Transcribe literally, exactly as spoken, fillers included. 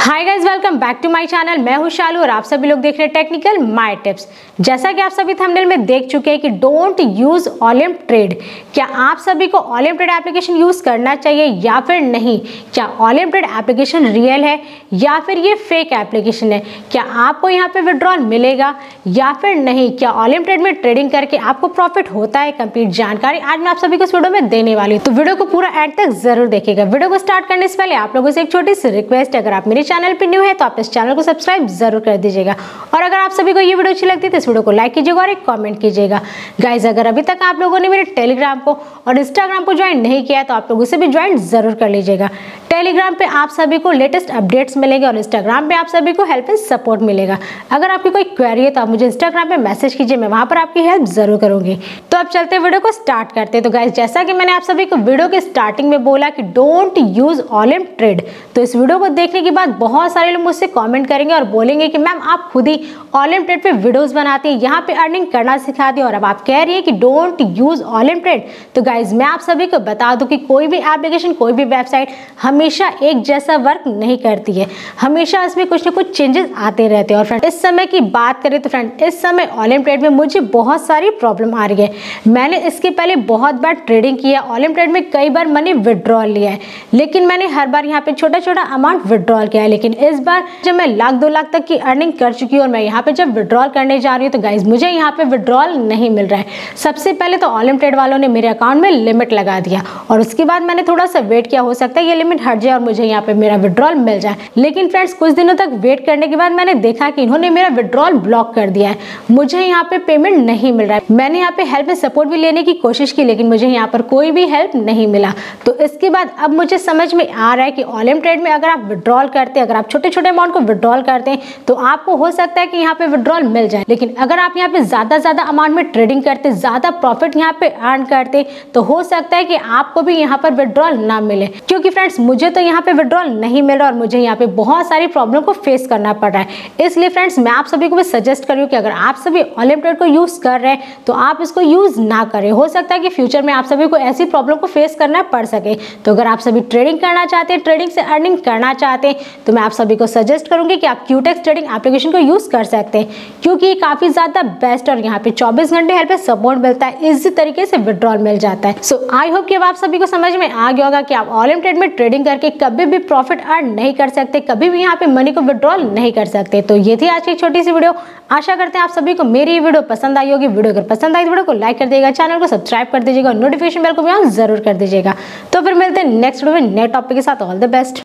Hi guys, welcome back to my channel. मैं हूं शालू और आप सभी लोग देख रहे हैं टेक्निकल माय टिप्स। जैसा कि आप सभी थंबनेल में देख चुके हैं कि डोंट यूज ओलिम्प ट्रेड। क्या आप सभी को ओलिम्प ट्रेड एप्लीकेशन यूज करना चाहिए या फिर नहीं? क्या ओलिम्प ट्रेड एप्लीकेशन रियल है या फिर ये फेक एप्लीकेशन है? क्या आपको यहाँ पे विड्रॉल मिलेगा या फिर नहीं? क्या ओलिम्प ट्रेड में ट्रेडिंग करके आपको प्रॉफिट होता है? कंप्लीट जानकारी आज मैं आप सभी को इस वीडियो में देने वाली हूँ, तो वीडियो को पूरा एंड तक जरूर देखिएगा। वीडियो को स्टार्ट करने से पहले आप लोगों से एक छोटी सी रिक्वेस्ट है, अगर आप मेरे चैनल पे न्यू है तो आप इस चैनल को सब्सक्राइब जरूर कर दीजिएगा और अगर आप सभी को ये वीडियो अच्छी लगती है तो इस वीडियो को लाइक कीजिएगा और एक कमेंट कीजिएगा। गाइस, अगर अभी तक आप लोगों ने मेरे टेलीग्राम को और इंस्टाग्राम को ज्वाइन नहीं किया है तो आप लोग उसे भी ज्वाइन जरूर कर लीजिएगा। टेलीग्राम पे आप सभी को लेटेस्ट अपडेट्स मिलेंगे और इंस्टाग्राम पे आप सभी को हेल्प एंड सपोर्ट मिलेगा। अगर आपकी कोई क्वेरी है तो आप मुझे इंस्टाग्राम पे मैसेज कीजिए, मैं वहां पर आपकी हेल्प जरूर करूंगी। तो अब चलते वीडियो को स्टार्ट करते हैं। तो गाइस, जैसा कि मैंने आप सभी को वीडियो के स्टार्टिंग में बोला कि डोंट यूज ओलिम्प ट्रेड, तो इस वीडियो को देखने के बाद बहुत सारे लोग मुझसे कमेंट करेंगे और बोलेंगे कि मैम आप खुद ही ओलिम्प ट्रेड पे वीडियोस बनाती हैं, यहाँ पे अर्निंग करना सिखाती हैं और अब आप कह रही है कि डोंट यूज ओलिम्प ट्रेड। तो गाइज, मैं आप सभी को बता दूं कि कोई भी एप्लीकेशन, कोई भी वेबसाइट हमेशा एक जैसा वर्क नहीं करती है, हमेशा इसमें कुछ ना कुछ चेंजेस आते रहते हैं। और फ्रेंड, इस समय की बात करें तो फ्रेंड, इस समय ओलिम्प ट्रेड में मुझे बहुत सारी प्रॉब्लम आ रही है। मैंने इसके पहले बहुत बार ट्रेडिंग किया, ओलिम्प ट्रेड में कई बार मैंने विड्रॉल लिया है, लेकिन मैंने हर बार यहाँ पे छोटा छोटा अमाउंट विड्रॉल किया है। लेकिन इस बार जब मैं लाख दो लाख तक की अर्निंग कर चुकी हूँ और मैं यहाँ पे जब विड्रॉल करने जा रही हूँ तो गाइज मुझे यहाँ पे विड्रॉल नहीं मिल रहा है। सबसे पहले तो ओलिम्प ट्रेड वालों ने मेरे अकाउंट में लिमिट लगा दिया और उसके बाद मैंने थोड़ा सा वेट किया, हो सकता है ये लिमिट हट जाए और मुझे यहाँ पे मेरा विड्रॉल मिल जाए। लेकिन फ्रेंड्स, कुछ दिनों तक वेट करने के बाद मैंने देखा कि इन्होंने मेरा विड्रॉल ब्लॉक कर दिया है, मुझे यहाँ पे पेमेंट नहीं मिल रहा है। मैंने यहाँ पे हेल्प एंड सपोर्ट भी लेने की कोशिश की लेकिन मुझे यहाँ पर कोई भी हेल्प नहीं मिला। तो इसके बाद अब मुझे समझ में आ रहा है कि ओलिम्प ट्रेड में अगर आप विड्रॉल करते हैं, अगर आप छोटे छोटे अमाउंट को विड्रॉल करते हैं तो आपको हो सकता है कि यहाँ पे विड्रॉल मिल जाए। लेकिन अगर आप यहाँ पे ज्यादा ज्यादा अमाउंट में ट्रेडिंग करते, ज्यादा प्रॉफिट यहाँ पे अर्न करते, तो हो सकता है कि आपको भी यहाँ पर विड्रॉल ना मिले। क्योंकि फ्रेंड्स, मुझे तो यहाँ पे विड्रॉल नहीं मिल रहा और मुझे यहाँ पे बहुत सारी प्रॉब्लम को फेस करना पड़ रहा है। इसलिए फ्रेंड्स, मैं आप सभी को भी सजेस्ट करूँ कि अगर आप सभी ओलिम्प ट्रेड को यूज कर रहे हैं तो आप इसको यूज ना करें। हो सकता है कि फ्यूचर में आप सभी को ऐसी प्रॉब्लम को फेस करना पड़ सके। तो अगर आप सभी ट्रेडिंग करना चाहते हैं, ट्रेडिंग से अर्निंग करना चाहते हैं, तो मैं आप सभी को सजेस्ट करूंगी कि आप क्यूटेक्स ट्रेडिंग एप्लीकेशन को यूज कर सकते हैं, क्योंकि ये काफी ज्यादा बेस्ट और यहाँ पे चौबीस घंटे हेल्प एंड सपोर्ट मिलता है, इसी तरीके से विड्रॉल मिल जाता है। सो आई होप कि अब आप सभी को समझ में आ गया होगा कि आप ओलिम्प ट्रेड में ट्रेडिंग करके कभी भी प्रॉफिट अर्न नहीं कर सकते, कभी भी यहाँ पे मनी को विड्रॉल नहीं कर सकते। तो ये थी आज की छोटी सी वीडियो। आशा करते हैं आप सभी को मेरी ये वीडियो पसंद आई होगी। वीडियो अगर पसंद आई तो वीडियो को लाइक कर दीजिएगा, चैनल को सब्सक्राइब कर दीजिएगा और नोटिफिकेशन बेल को भी ऑन जरूर कर दीजिएगा। तो फिर मिलते हैं नेक्स्ट वीडियो में नए टॉपिक के साथ। All the best.